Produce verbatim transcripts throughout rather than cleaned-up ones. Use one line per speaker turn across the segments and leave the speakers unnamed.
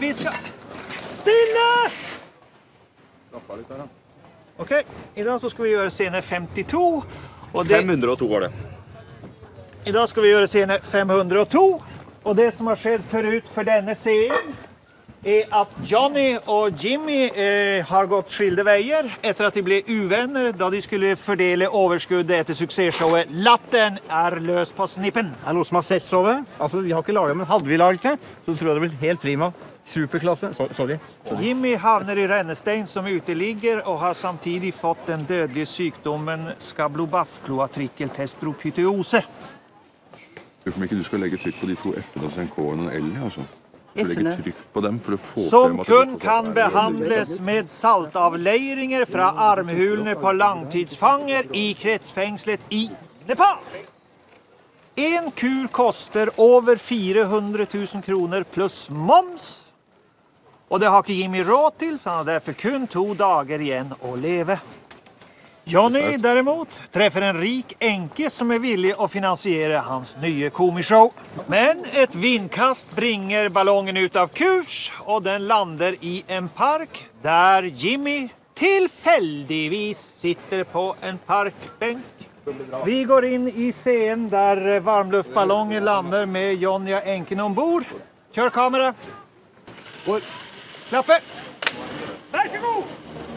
vi skal... Stille!
Slapp av litt her, da.
Ok, i dag så skal vi gjøre scene femtito. Og det...
fem hundre og to var det.
I dag skal vi gjøre scene fem hundre og to. Og det som har skjedd forut for denne scenen, er at Johnny og Jimmy eh, har gått skilde veier etter at de ble uvenner da de skulle fordele overskuddet etter suksessshowet Latteren er løs på snippen.
Er det noe som har sett showet? Altså, vi har ikke laget, men hadde vi laget det, så tror jeg det ble helt prima. Superklasse. So sorry. sorry.
Jimmy havner i rennestein som uteligger og har samtidig fått den dødelige sykdommen skablobafkloatrikkeltestropyteose.
Tror du ikke du skal legge trykk på de to F-ene og så en K og en L, altså? Legge trykk på dem for å få
som kun kan behandles med saltavleiringer fra armhulene på langtidsfanger i kretsfengslet i Nepal. En kur koster over fire hundre tusen kroner pluss moms. Og det har ikke Jimmy råd til, så han har derfor kun to dager igjen å leve. Johnny derimot treffer en rik enke som er villig å finansiere hans nye komishow. Men et vindkast bringer ballongen ut av kurs, og den lander i en park der Jimmy tilfeldigvis sitter på en parkbenk. Vi går inn i scenen der varmluftballongen lander med Johnny og enken ombord. Kjør kamera. Går. Klappe. Vær så god!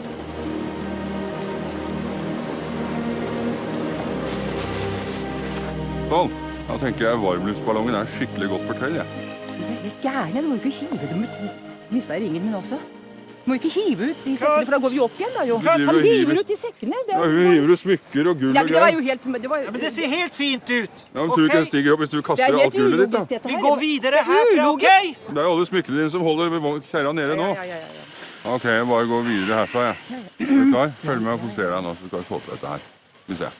Sånn, da tenker jeg varmluftsballongen er skikkelig godt fortell, jeg.
Du er helt gærne, du må ikke hive dem ut. Mistet ringen min også. Du må ikke hive ut de sekkene, for da går vi opp igjen da jo. Han hiver, hiver ut de sekkene. Det
er... Ja, hun hiver ut smykker og gull og
ja, men det var jo helt... Det var...
Ja, men det ser helt fint ut.
Ja, men tror du ikke den stiger opp hvis du kaster alt gullet ditt, da?
Vi går videre herfra, ok?
Det er jo alle smykkene dine som holder kjæra nede nå.
Ja, ja, ja, ja.
Ok, jeg bare går videre herfra, jeg. Er du klar? Følg med og konsentrere deg nå, så skal vi få til dette her. Vi ser.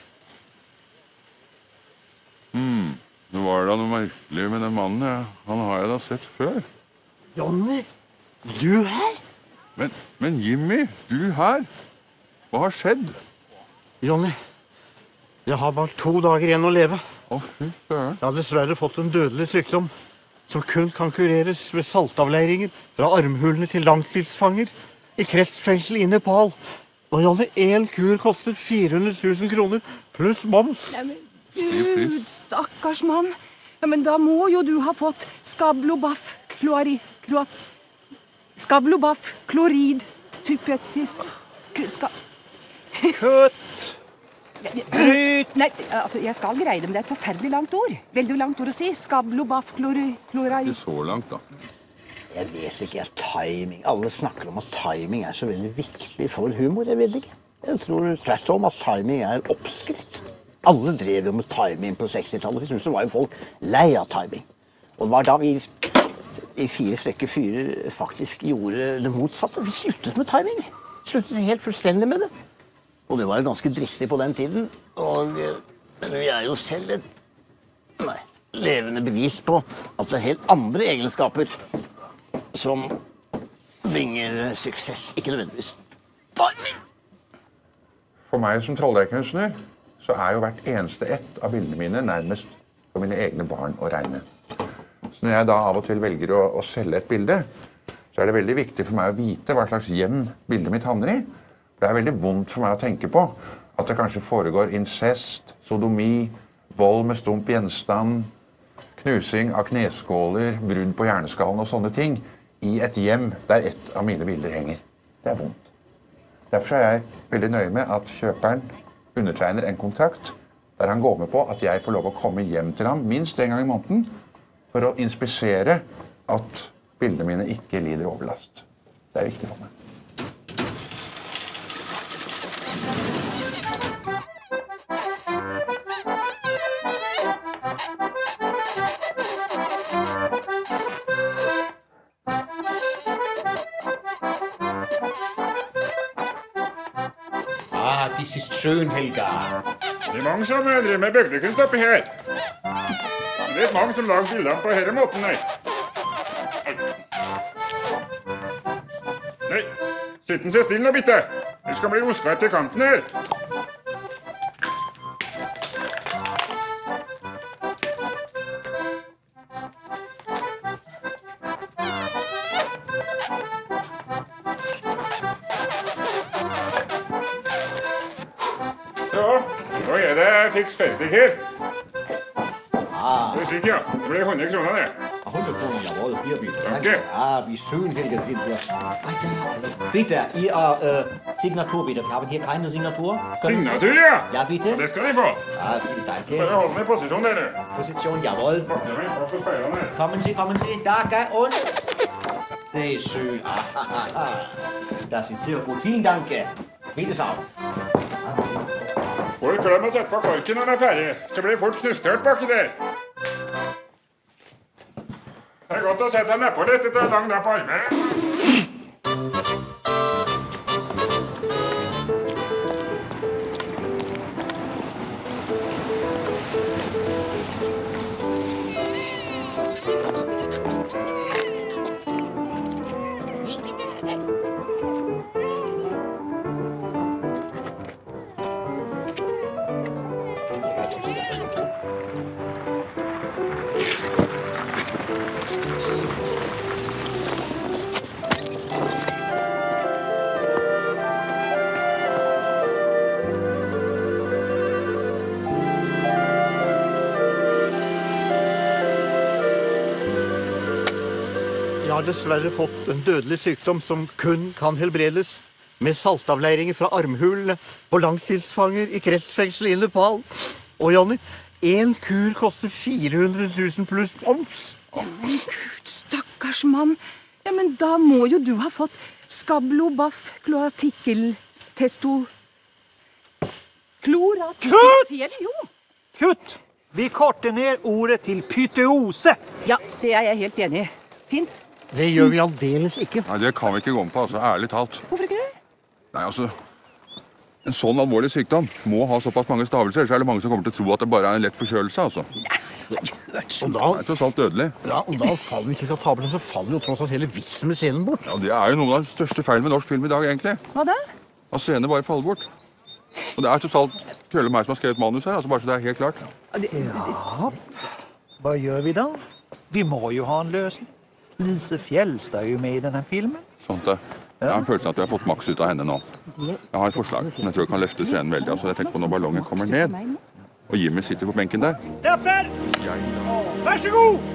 Hmm, det var da noe merkelig med den mannen, ja. Han har jeg da sett før.
Johnny, du her?
Men, men Jimmy, du her? Hva har skjedd?
Johnny, jeg har bare to dager igjen å leve.
Å, fy søren.
Jeg har dessverre fått en dødelig sykdom, som kun kan kureres med saltavleiringer fra armhulene til langtidsfanger i kretsfengsel i Nepal. Og Johnny, en kur koster fire hundre tusen kroner, pluss moms.
Ja, men... Gud, stakkars mann. Ja, men da må jo du ha fått skablobaf-klorid... Kloat... Skablobaf-klorid... Typetsis... Ska...
Kutt!
Bryt! Nei, altså, jeg skal greie det, men det er et forferdelig langt ord. Veldig langt ord å si. Skablobaf-klorid...
Ikke så langt, da.
Jeg vet ikke, timing. Alle snakker om at timing er så veldig viktig for humor. Jeg vet ikke. Jeg tror tvert om at timing er oppskritt. Alle drev jo med timing på sekstitallet. Til slutt så var jo folk lei av timing. Og det var da vi i fire frekke fyrer faktisk gjorde det motsatte. Vi sluttet med timing. Sluttet helt fullstendig med det. Og det var jo ganske dristig på den tiden. Og men vi er jo selv et nei, levende bevis på at det er helt andre egenskaper som bringer suksess. Ikke nødvendigvis timing.
For meg som trolldeigkunstner så er jo hvert eneste ett av bildene mine nærmest for mine egne barn å regne. Så når jeg da av og til velger å, å selge et bilde, så er det veldig viktig for meg å vite hva slags hjem bildet mitt havner i. Det er veldig vondt for meg å tenke på at det kanskje foregår incest, sodomi, vold med stump gjenstand, knusing av kneskåler, brudd på hjerneskallen og sånne ting i et hjem der ett av mine bilder henger. Det er vondt. Derfor er jeg veldig nøye med at kjøperen undertegner en kontrakt der han går med på at jeg får lov å komme hjem til ham minst en gang i måneden for å inspisere at bildene mine ikke lider overlast. Det er viktig for meg.
Das ist schön, Helga.
Det er mange som driver med bygdekunst oppi her. Det er ikke mange som lager bildene på denne måten, nei. Nei, sitt den seg stille nå, bitte. Du skal bli oskvart til kanten her. Nå er det fiks ferdig her. Det er slik, ja. Det blir hundre kroner, det.
hundert kroner, jawohl, hier bitte.
Danke.
Ja, wie schön, Helga, sind Sie. Bitte, Ihr äh, Signatur bitte. Wir haben hier keine Signatur. Können Sie-
Signatur, ja.
Ja, bitte.
Det skal de få.
Ja, vielen Dank.
Bare hold meg i posisjon der, du.
Position, jawohl.
Pakker meg bak på speilene her.
Kommen Sie, kommen Sie. Danke und... Sehr schön. Das ist sehr gut. Vielen Dank. Wiedersehen.
Folk glemmer å sette på korken når den er ferdig. Så blir fort knustørt baki der. Det er godt å sette seg nedpå litt etter en lang dag på arbeid.
Jeg har dessverre fått en dødelig sykdom som kun kan helbredes med saltavleiringer fra armhulene på langtidsfanger i kretsfengselet i Nepal. Og Jonny, en kur koster fire hundre tusen pluss moms.
Men Gud, stakkars mann. Ja, men da må jo du ha fått skablobaff, kloatikkel, testo... Kloratikkel, jo.
Kutt! Vi korter ned ordet til pyteose.
Ja, det er jeg helt enig i. Fint.
Det gjør vi aldeles ikke.
Nei, det kan vi ikke gå med på, altså, ærlig talt.
Hvorfor ikke det?
Nei, altså, en sånn alvorlig sykdom må ha såpass mange stavelser, så er det mange som kommer til å tro at det bare er en lett forkjølelse, altså.
Og da,
Det er tross alt dødelig.
ja, og da faller vi ikke skal ta på den, så faller jo tross alt hele vitsen med scenen bort.
Ja, det er jo noen av de største feil med norsk film i dag, egentlig.
Hva da?
At scener bare faller bort. Og det er tross alt Krølle og meg som har skrevet manus her, altså bare så det er helt klart.
Hva gjør vi da? Vi må jo ha en løsning. Lise Fjellstad er jo med i denne filmen.
Sånt det. Jeg har følelsen at vi har fått maks ut av henne nå. Jeg har et forslag som jeg tror kan løfte scenen veldig. Altså, jeg tenker på når ballongen kommer ned, og Jimmy sitter på benken der.
Dapper! Vær så god!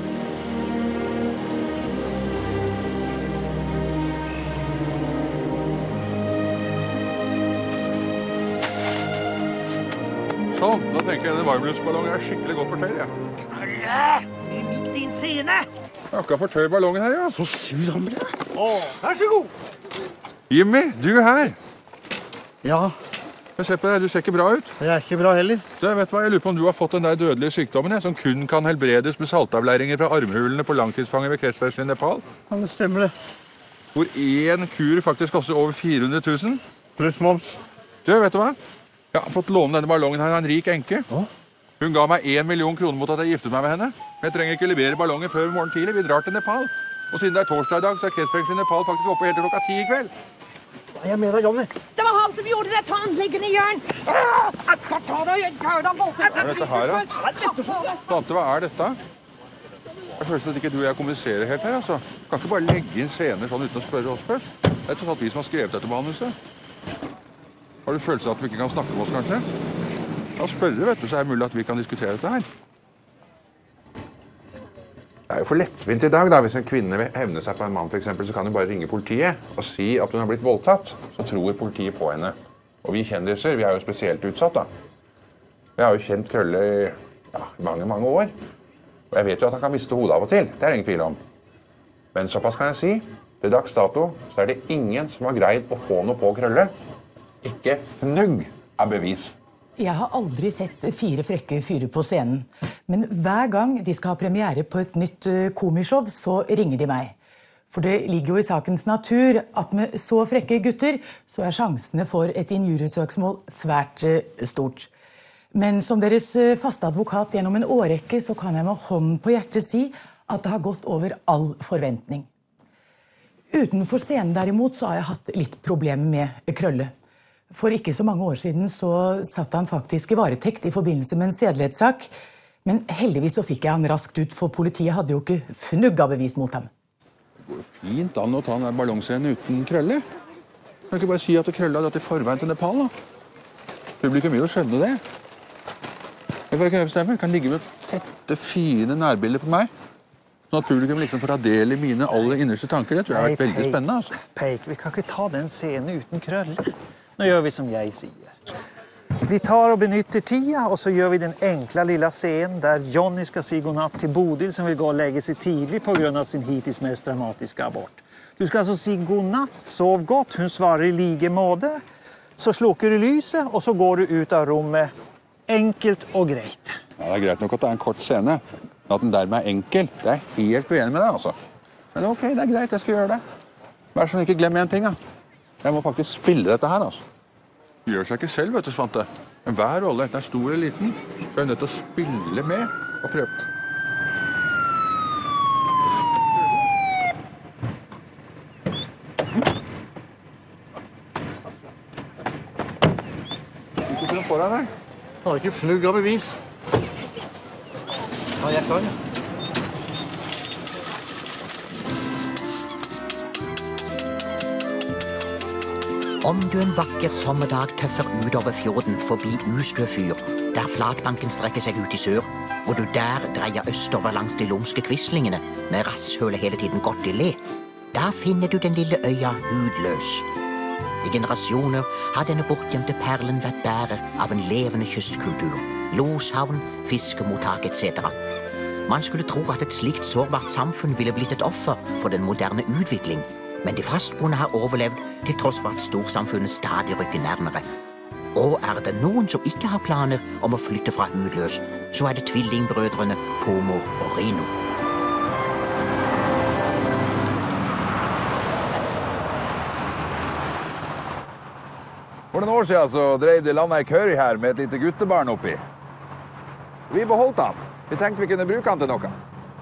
Sånn, da tenker jeg denne varmluftsballongen er skikkelig godt for tøy, jeg.
Vi er midt i en scene.
Jeg har ikke for tøy ballongen her, ja.
Så sur han ble.
Vær så god.
Jimmy, du er her.
Ja,
Jeg ser på deg, du ser ikke bra ut.
det er ikke bra heller.
Du, vet du hva, jeg lurer på om du har fått den der dødelige sykdommen, jeg, som kun kan helbredes med saltavleiringer fra armhulene på langtidsfanger ved kretsfengselet i Nepal.
Ja, det stemmer det.
Hvor én kur faktisk koster over fire hundre tusen.
Pluss moms.
Du, vet du hva? Jeg har fått låne denne ballongen her av en rik enke. Hun ga meg en million kroner mot at jeg giftet meg med henne. Men jeg trenger ikke levere ballongen før i morgen tidlig. Vi drar til Nepal. Og siden det er torsdag i dag, så er kretsfengselet i Nepal faktisk oppe helt til klokka ti i kveld.
Jeg er med deg, Jonny.
Det var han som gjorde det! Ta han liggende i hjørn! Jeg skal ta deg i køda,
Hva er dette her, da? Tante, hva er dette? Jeg føler at ikke du og jeg kommuniserer helt her, altså. Kan ikke bare legge inn scener sånn uten å spørre oss først. Det er tross alt vi som har skrevet dette manuset. Har du følelse av at vi ikke kan snakke med oss, kanskje? Da spørre, vet du, så er det mulig at vi kan diskutere dette her.
Det er jo for lettvint i dag, da. Hvis en kvinne vil hevne seg på en mann, for eksempel, så kan hun bare ringe politiet og si at hun har blitt voldtatt. Så tror politiet på henne. Og vi kjendiser, vi er jo spesielt utsatt, da. Vi har jo kjent Krølle i ja, mange, mange år. Og jeg vet jo at han kan miste hodet av og til. Det er det ingen tvil om. Men såpass kan jeg si. Til dags dato så er det ingen som har greid å få noe på Krølle. Ikke fnugg av bevis.
Jeg har aldri sett fire frekke fyre på scenen. Men hver gang de skal ha premiere på et nytt komishow, så ringer de meg. For det ligger jo i sakens natur at med så frekke gutter, så er sjansene for et injuriesøksmål svært stort. Men som deres faste advokat gjennom en årrekke, så kan jeg med hånden på hjertet si at det har gått over all forventning. Utenfor scenen derimot så har jeg hatt litt problemer med Krølle. For ikke så mange år siden så satt han faktisk i varetekt i forbindelse med en sedelighetssak. Men heldigvis så fikk jeg han raskt ut, for politiet hadde jo ikke fnugg av bevis mot ham.
Det går jo fint an å ta den ballongscenen uten Krølle. Kan ikke bare si at Krølle har dratt i forveien til Nepal, da? Publikum vil jo skjønne det.
Jeg kan, jeg kan ligge med tette, fine nærbilder på meg. Sånn at publikum liksom får ta del i mine aller innerste tanker. Det tror jeg har vært veldig spennende. Altså.
Peik, vi kan ikke ta den scenen uten krøller. Nå gjør vi som jeg sier. Vi tar og benytter tida, og så gjør vi den enkla lilla scenen der Johnny skal si godnatt til Bodil, som vil gå og legge seg tidlig på grunn av sin hittills mest dramatiske abort. Du skal altså si godnatt, sov godt, hun svarer i like måte, så slukker du lyset, og så går du ut av rommet. Enkelt og greit.
Ja, det er greit nok at det er en kort scene. At den dermed er enkel. Det er helt uenig med deg, altså. Men ok, det er greit, jeg skal gjøre det. Vær sånn, ikke glem en ting, da. Jeg må faktisk spille dette her, altså. Det gjør seg ikke selv, vet du, Svante. Men hver rolle, enten er stor eller liten, så er jeg nødt til å spille med og prøve. Ikke se foran deg.
Har ikke fnugg av bevis.
Ja, jeg kan.
Om du en vakker sommerdag tøffer ut over fjorden forbi Ustø fyr, der flatbanken strekker seg ut i sør, og du der dreier østover langs de lumske kvislingene med rasshølet hele tiden godt i le, da finner du den lille øya Hudløs. I generasjoner har denne bortgjemte perlen vært bærer av en levende kystkultur, loshavn, fiskemottak et cetera. Man skulle tro at et slikt sårbart samfunn ville blitt et offer for den moderne utvikling, men de fastboende har overlevd til tross for at storsamfunnet stadig rykker nærmere. Og er det noen som ikke har planer om å flytte fra Hudløs, så er det tvillingbrødrene Pomor og Rino.
For noen år siden så drev de landet i curry her med et lite guttebarn oppi. Vi beholdt han. Vi tenkte vi kunne bruke han til noe.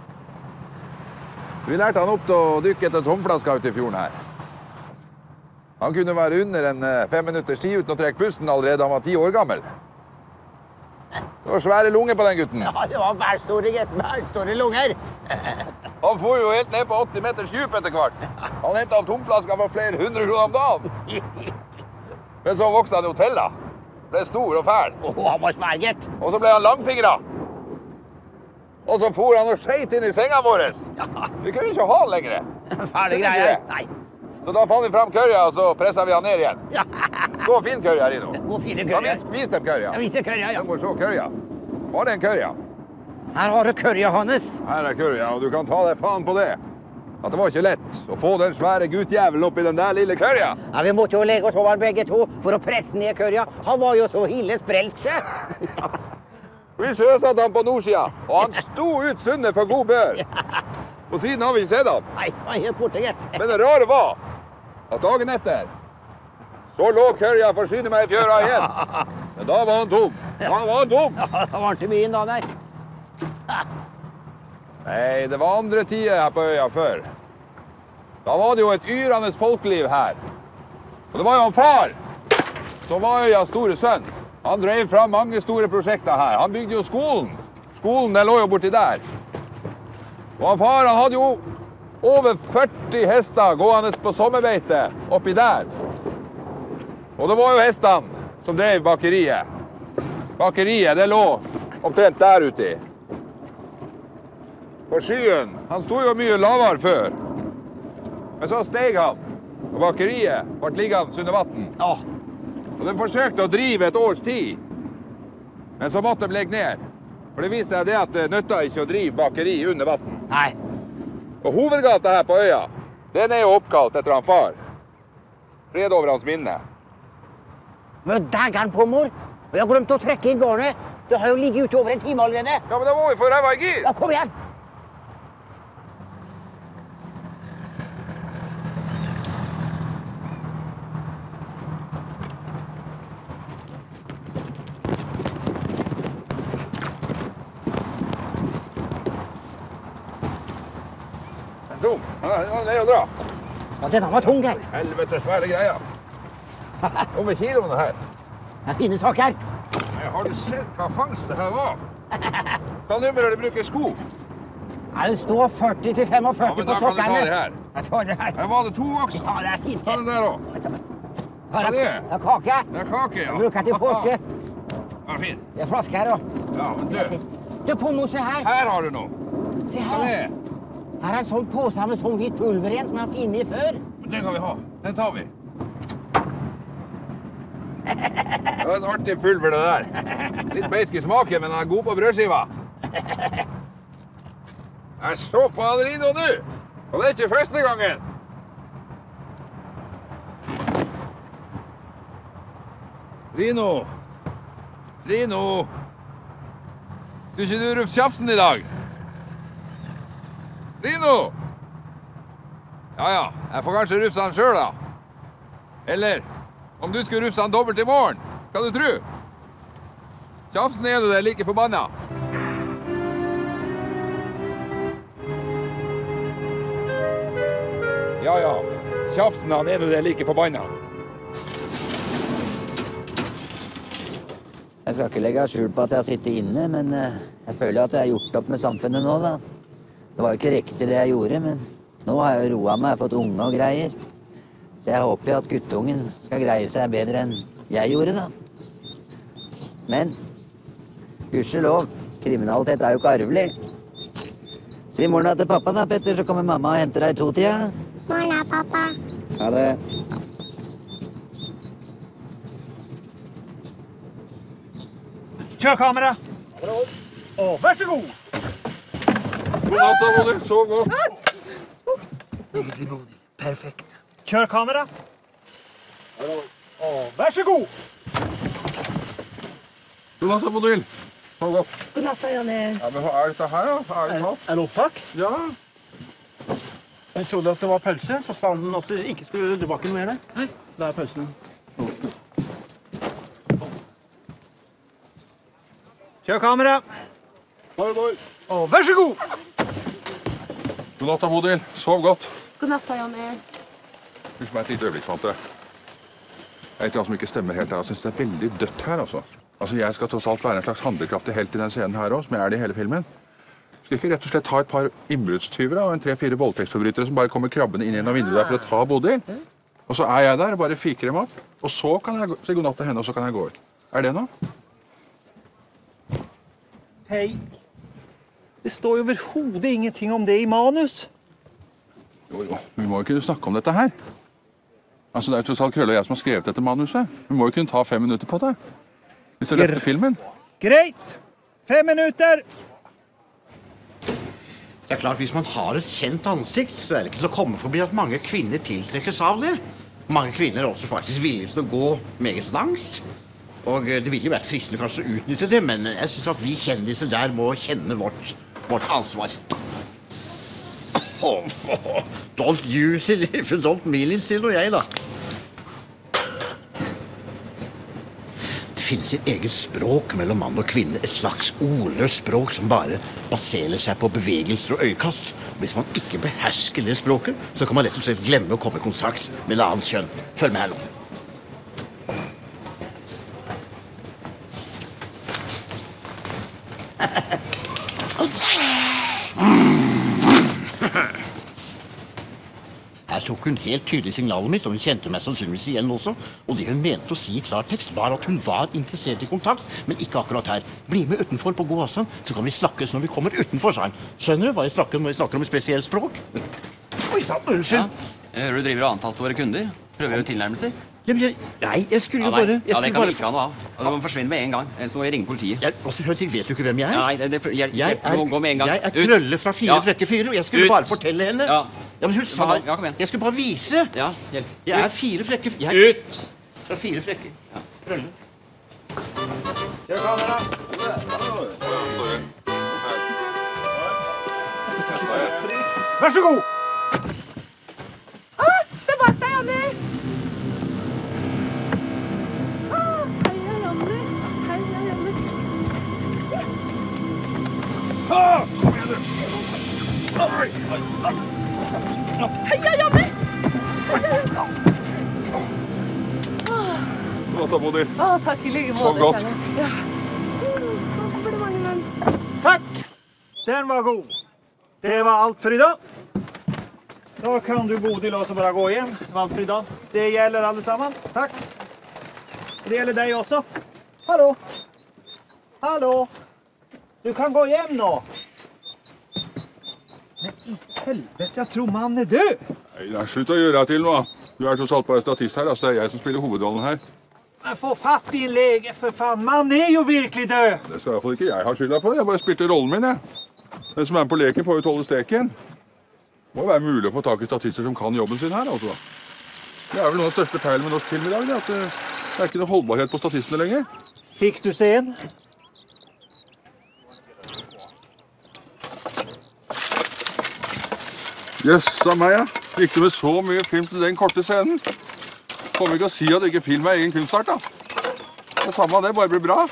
Vi lærte han opp til å dykke etter tomflasker ut i fjorden her. Han kunne være under en fem minutters tid uten å trekke pusten allerede han var ti år gammel. Det var svære lunger på den gutten.
Ja, det var bærstore, bærstore lunger.
Han får jo helt ned på åtti meters djup etter hvert. Han hentet av tomflasker for flere hundre kroner om dagen. Men så vokste han jo til da. Ble stor og fæl.
Åh, han var smerget.
Og så ble han langfingret. Og så for han og skjeit inn i senga våre. Vi kunne ikke ha han lenger.
Ferdig greier. Nei.
Så da fant vi frem kørja, og så presset vi han ned igjen.
Ja.
Gå fin kørja, Rino.
Gå fine kørja.
Ja, vis, vis dem kørja.
Ja, vis dem kørja, ja.
Du må se kørja. Var det en kørja?
Her har du kørja, Hannes.
Her er kørja, og du kan ta deg faen på det. At det var ikke lett å få den svære guttjævelen opp i den der lille kørja.
Ja, vi måtte jo legge oss over begge to for å presse ned kørja. Han var jo så hille sprelsk, så.
Vi sjøsatte han på nordsida, og han sto ut sundet for god bør. På siden har vi ikke sett han.
Nei, han er helt borte, gitt.
Men det rare var at dagen etter så lå kørja for syne meg i fjøra igjen. Men da var han tom. Da var han tom.
Ja, da var han til byen da, nei.
Nei, det var andre tider her på øya før. Da var det jo et yrende folkeliv her. Og det var jo han far som var øyas store sønn. Han drev fram mange store prosjekter her. Han bygde jo skolen. Skolen den lå jo borti der. Og han far han hadde jo over førti hester gående på sommerbeite oppi der. Og det var jo hestene som drev bakeriet. Bakeriet, det lå omtrent der ute. På skyen, han stod jo mye lavere før. Men så steg han, og bakeriet ble liggende under vatten.
Ja.
Og de forsøkte å drive et års tid, men så måtte de legge ned. For det viser seg det at det nytter ikke å drive bakeri under vatten.
Nei.
Og hovedgata her på øya, den er jo oppkalt etter han far. Fred over hans minne.
Men daggeren på, mor. Og jeg har glemt å trekke i garnet. Det har jo ligget ute over en time allerede.
Ja, men da må vi få ræva i gir.
Ja, kom igjen.
Tom, han er å dra.
Ja, den var tung, gitt.
Helvete svære greier. Om med kiloene her.
Det er fine saker.
Jeg har du sett hva fangst det her var? Hva nummer er det bruker sko?
Ja, det står førti til femogførti på sokkene.
Ja, men da kan du ta det her.
Jeg tar det her.
Her var det to også.
Ja, det er fint.
Ta den der også.
Hva
er det?
Det er kake.
Det er kake, ja.
Jeg bruker til påske.
Ja, fin.
Det er flaske her, da.
Ja, men du.
Du, Ponno, se her.
Her har du noe.
Se her. Her er en sånn pose med sånn hvit pulver igjen som jeg har funnet før.
Men den kan vi ha. Den tar vi. Det var en artig pulver, det der. Litt beisk i smaken, men den er god på brødskiva. Jeg så på Adelino nå. Og det er ikke første gangen. Rino. Rino. Skal ikke du rufse tjafsen i dag? Rino! Ja, ja. Jeg får kanskje rufse han selv, da. Eller, om du skulle rufse han dobbelt i morgen, hva du tror? Tjafsen er du der like forbanna. Ja, ja. Tjafsen han er du der like forbanna.
Jeg skal ikke legge skjul på at jeg har sittet inne, men jeg føler at jeg har gjort opp med samfunnet nå, da. Det var jo ikke riktig det jeg gjorde, men nå har jeg jo roet meg, fått unge og greier. Så jeg håper jo at guttungen skal greie seg bedre enn jeg gjorde, da. Men, gudskjelov, kriminalitet er jo ikke arvelig. Si morgen til pappa da, Petter, så kommer mamma og henter deg i to-tida.
Morgen, pappa.
Ha det.
Kjør kamera. Og vær så god.
God natt, da, Moder. Sov godt.
Nydelig, Modig. Perfekt. Kjør kamera. Og vær så god.
God natt, da, Moder. Sov godt.
God natt, Janne.
Ja, men hva er dette her, da? Er det tatt?
Er det opptak?
Ja.
Jeg trodde at det var pause, så sa han at det ikke skulle tilbake noe mer der. Nei, det er pausen.
Kjør kamera. Og vær så god.
God natt, da, Bodil. Sov godt.
God natt, Janne.
Husk meg et lite øyeblikk, Svante. Jeg vet ikke hva som ikke stemmer helt her. Jeg synes det er veldig dødt her, altså. Altså, jeg skal tross alt være en slags handlekraftig helt i den scenen her også, som jeg er det i hele filmen. Skal ikke rett og slett ta et par innbruddstyvere og en tre-fire voldtektsforbrytere som bare kommer krabbende inn gjennom vinduet der for å ta Bodil? Og så er jeg der og bare fiker dem opp. Og så kan jeg si god natt til henne, og så kan jeg gå ut. Er det noe?
Hei. Det står jo overhodet ingenting om det i manus.
Jo, jo. Vi må jo kunne snakke om dette her. Altså, det er jo tross alt Krølle og jeg som har skrevet dette manuset. Vi må jo kunne ta fem minutter på det. Hvis det løfter filmen.
Greit. Fem minutter.
Det er klart, hvis man har et kjent ansikt, så er det ikke til å komme forbi at mange kvinner tiltrekkes av det. Mange kvinner er også faktisk villige til å gå meget langt. Og det ville jo vært fristende kanskje å utnytte det, men jeg synes at vi kjendiser der må kjenne vårt, vårt ansvar. Oh, oh, don't use it if you don't mean it, sier jeg da. Det finnes et eget språk mellom mann og kvinne, et slags ordløst språk som bare baserer seg på bevegelser og øyekast. Hvis man ikke behersker det språket, så kan man rett og slett glemme å komme i kontakt med et annet kjønn. Følg med her nå. Her tok hun helt tydelig signalet mitt, og hun kjente meg sannsynligvis igjen også. Og det hun mente å si i klartekst var at hun var interessert i kontakt, men ikke akkurat her. Bli med utenfor på god avstand, så kan vi snakkes når vi kommer utenfor, sa hun. Skjønner du hva jeg snakker om når jeg snakker om et spesielt språk? Oi, sant, unnskyld.
Ja. Jeg hører du driver og antaster våre kunder. Prøver du tilnærmelser?
Jeg, nei, jeg skulle jo
ja,
bare...
Jeg ja, det kan vi ikke ha noe av. Du må forsvinne med en gang. Så må jeg ringe politiet.
Jeg, også, hør til, vet du ikke hvem jeg er?
Ja, nei, det, det, jeg,
jeg, er,
må gå med en gang.
Jeg er Krølle fra Fire
ja.
Frekke Fyre, og jeg skulle Ut. bare fortelle henne.
Ja.
Ja, men hun sa...
Ja, kom igjen.
Jeg skulle bare vise.
Ja, hjelp.
Jeg er Fire Frekke... Jeg,
Ut!
Fra Fire Frekke. Ja. Krølle.
Kjør kamera. Vær så god.
Ah, se bak deg, Janne. Heia, Janne!
God natt, Bodil.
Å, takk i like måte.
Sov godt.
Ja.
Takk. Den var god. Det var alt for i dag. Da kan du, Bodil, også bare gå hjem. Valgfri dag. Det gjelder alle sammen. Takk. Det gjelder deg også. Hallo. Hallo? Du kan gå hjem nå. Men i helvete, jeg tror mannen er død.
Nei, det er slutt å gjøre deg til nå. Du er så satt bare statist her, altså det er jeg som spiller hovedrollen her.
Men få fatt i en lege, for faen. Mannen er jo virkelig død.
Det skal i hvert fall ikke jeg ha skylda for. Jeg bare spilte rollen min, jeg. Den som er med på leken får jo tåle steken. Det må jo være mulig å få tak i statister som kan jobben sin her, altså. Det er vel noen av de største feilene med norsk film i dag, det, at det, det er ikke noe holdbarhet på statistene lenger.
Fikk du se en?
Jøssa meg, ja. Gikk du med så mye film til den korte scenen? Kommer ikke å si at ikke film er egen kunstart, da. Det er samme av det, bare blir bra.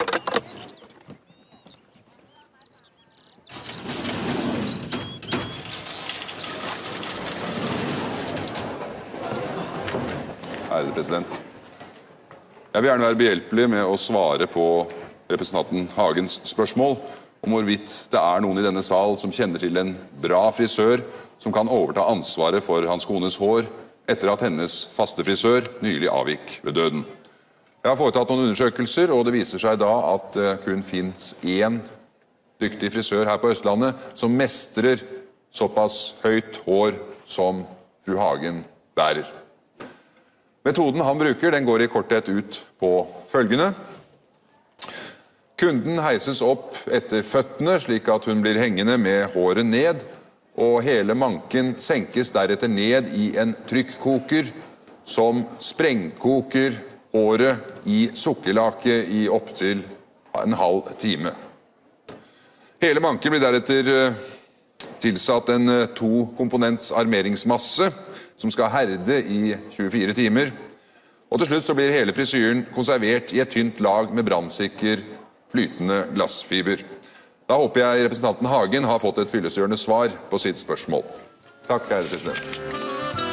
Ærede president. Jeg vil gjerne være behjelpelig med å svare på representanten Hagens spørsmål om hvorvidt det er noen i denne sal som kjenner til en bra frisør som kan overta ansvaret for hans kones hår etter at hennes faste frisør nylig avgikk ved døden. Jeg har foretatt noen undersøkelser, og det viser seg da at det kun finnes én dyktig frisør her på Østlandet som mestrer såpass høyt hår som fru Hagen bærer. Metoden han bruker, den går i korthet ut på følgende. Kunden heises opp etter føttene, slik at hun blir hengende med håret ned, og hele manken senkes deretter ned i en trykkoker som sprengkoker håret i sukkerlake i opptil en halv time. Hele manken blir deretter tilsatt en to komponents armeringsmasse som skal herde i tjuefire timer. Og til slutt så blir hele frisyren konservert i et tynt lag med brannsikker flytende glassfiber. Da håper jeg representanten Hagen har fått et fyllestgjørende svar på sitt spørsmål. Takk, herre president.